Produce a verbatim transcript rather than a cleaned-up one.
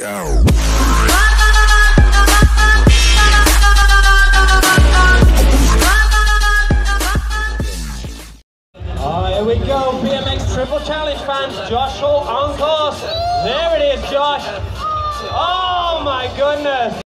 Oh, here we go, B M X Triple Challenge fans. Josh Holt on course. There it is, Josh. Oh my goodness.